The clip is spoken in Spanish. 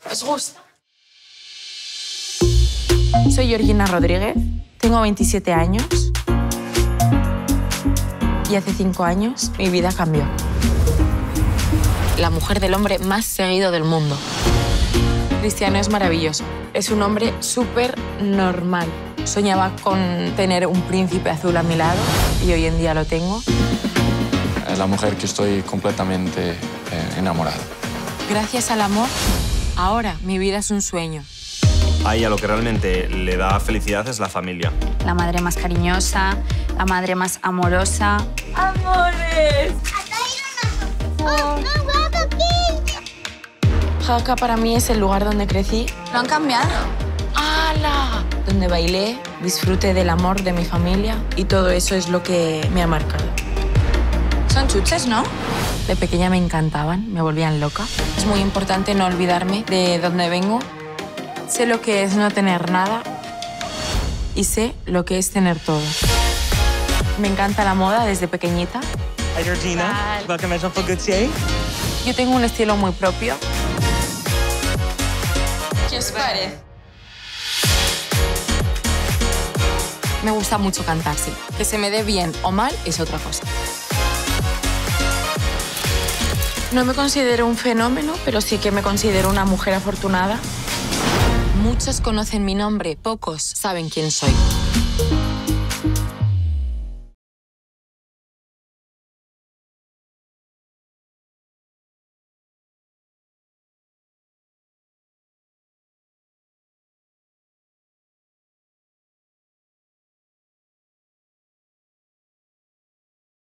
¿Os gusta? Soy Georgina Rodríguez, tengo 27 años y hace 5 años mi vida cambió. La mujer del hombre más seguido del mundo. Cristiano es maravilloso. Es un hombre súper normal. Soñaba con tener un príncipe azul a mi lado y hoy en día lo tengo. Es la mujer que estoy completamente enamorado. Gracias al amor, ahora mi vida es un sueño. A ella lo que realmente le da felicidad es la familia. La madre más cariñosa, la madre más amorosa. ¡Amores! Jaca para mí es el lugar donde crecí. ¿Lo han cambiado? ¡Hala! Donde bailé, disfruté del amor de mi familia y todo eso es lo que me ha marcado. Son chuches, ¿no? De pequeña me encantaban, me volvían loca. Es muy importante no olvidarme de dónde vengo. Sé lo que es no tener nada y sé lo que es tener todo. Me encanta la moda desde pequeñita. Hi, Georgina. Welcome to Jean Paul Gaultier. Yo tengo un estilo muy propio. ¿Qué os parece? Me gusta mucho cantar, sí. Que se me dé bien o mal es otra cosa. No me considero un fenómeno, pero sí que me considero una mujer afortunada. Muchos conocen mi nombre, pocos saben quién soy.